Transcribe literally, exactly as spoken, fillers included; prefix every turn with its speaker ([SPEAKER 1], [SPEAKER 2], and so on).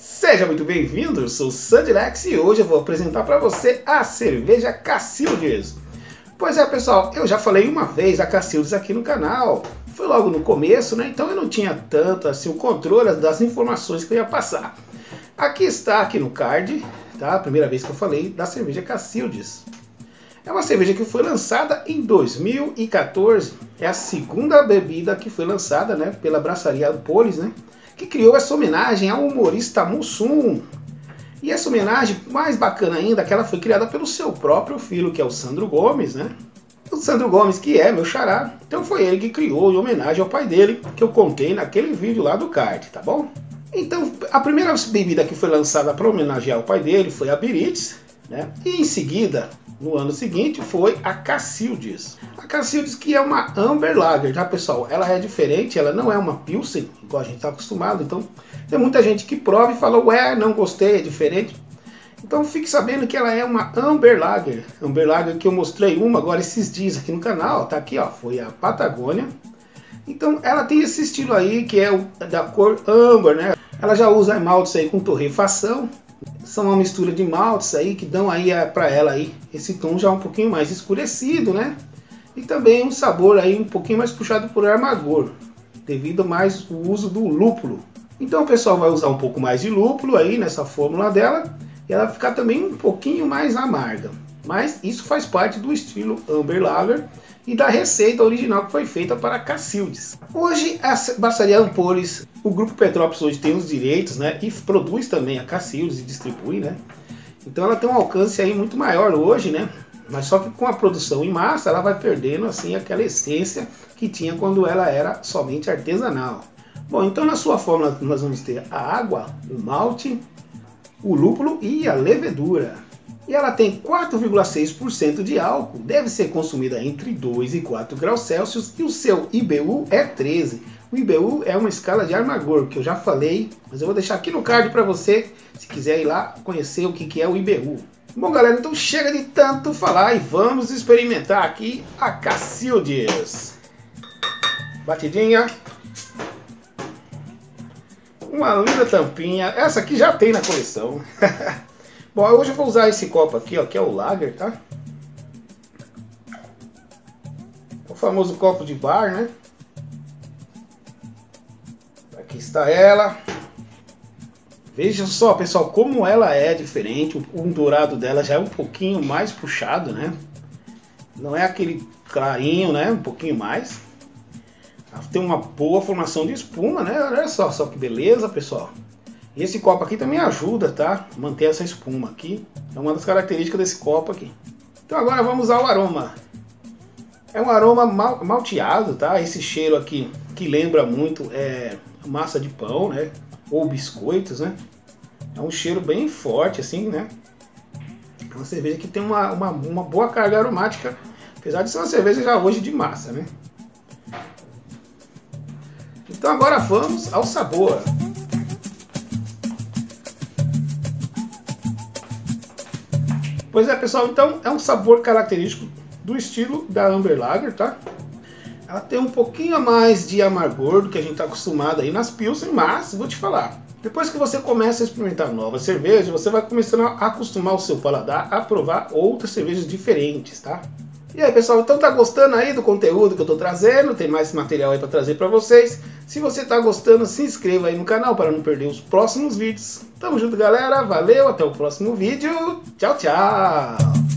[SPEAKER 1] Seja muito bem-vindo, eu sou o Sandilex e hoje eu vou apresentar para você a cerveja Cacildes. Pois é, pessoal, eu já falei uma vez a Cacildes aqui no canal, foi logo no começo, né? Então eu não tinha tanto assim o controle das informações que eu ia passar. Aqui está, aqui no card, tá? A primeira vez que eu falei da cerveja Cacildes. É uma cerveja que foi lançada em dois mil e quatorze, é a segunda bebida que foi lançada, né, pela Braçaria Ampolis, né? Que criou essa homenagem ao humorista Mussum. E essa homenagem, mais bacana ainda, que ela foi criada pelo seu próprio filho, que é o Sandro Gomes, né? O Sandro Gomes, que é meu xará, então foi ele que criou em homenagem ao pai dele, que eu contei naquele vídeo lá do card, tá bom? Então, a primeira bebida que foi lançada para homenagear o pai dele foi a Biritz, né? E em seguida, no ano seguinte, foi a Cacildes. A Cacildes, que é uma Amber Lager, tá, pessoal? Ela é diferente, ela não é uma Pilsen, igual a gente está acostumado. Então, tem muita gente que prova e fala, ué, não gostei, é diferente. Então, fique sabendo que ela é uma Amber Lager. Amber Lager que eu mostrei uma agora esses dias aqui no canal, tá aqui, ó, foi a Patagônia. Então, ela tem esse estilo aí, que é o da cor Amber, né? Ela já usa maltes aí com torrefação. São uma mistura de maltes aí que dão aí para ela aí esse tom já um pouquinho mais escurecido, né? E também um sabor aí um pouquinho mais puxado por amargor, devido mais o uso do lúpulo. Então o pessoal vai usar um pouco mais de lúpulo aí nessa fórmula dela e ela vai ficar também um pouquinho mais amarga. Mas isso faz parte do estilo Amber Lager e da receita original que foi feita para a Cacildes. Hoje a Braçaria Ampolis, o Grupo Petrópolis hoje tem os direitos, né, e produz também a Cacildes e distribui, né? Então ela tem um alcance aí muito maior hoje, né? Mas só que com a produção em massa ela vai perdendo assim aquela essência que tinha quando ela era somente artesanal. Bom, então na sua fórmula nós vamos ter a água, o malte, o lúpulo e a levedura. E ela tem quatro vírgula seis por cento de álcool, deve ser consumida entre dois e quatro graus Celsius e o seu I B U é treze. O I B U é uma escala de amargor, que eu já falei, mas eu vou deixar aqui no card para você, se quiser ir lá conhecer o que é o I B U. Bom, galera, então chega de tanto falar e vamos experimentar aqui a Cacildes. Batidinha. Uma linda tampinha, essa aqui já tem na coleção. Bom, hoje eu vou usar esse copo aqui, ó, que é o Lager, tá? O famoso copo de bar, né? Aqui está ela. Veja só, pessoal, como ela é diferente. O dourado dela já é um pouquinho mais puxado, né? Não é aquele clarinho, né? Um pouquinho mais. Ela tem uma boa formação de espuma, né? Olha só, só que beleza, pessoal. E esse copo aqui também ajuda, tá? Manter essa espuma aqui. É uma das características desse copo aqui. Então agora vamos ao aroma. É um aroma mal, malteado, tá? Esse cheiro aqui que lembra muito é massa de pão, né? Ou biscoitos, né? É um cheiro bem forte assim, né? É uma cerveja que tem uma, uma, uma boa carga aromática. Apesar de ser uma cerveja já hoje de massa, né? Então agora vamos ao sabor. Pois é, pessoal, então é um sabor característico do estilo da Amber Lager, tá? Ela tem um pouquinho a mais de amargor do que a gente está acostumado aí nas Pilsen, mas vou te falar, depois que você começa a experimentar novas cervejas, você vai começando a acostumar o seu paladar a provar outras cervejas diferentes, tá? E aí, pessoal, então tá gostando aí do conteúdo que eu tô trazendo? Tem mais material aí para trazer para vocês. Se você tá gostando, se inscreva aí no canal para não perder os próximos vídeos. Tamo junto, galera. Valeu, até o próximo vídeo. Tchau, tchau.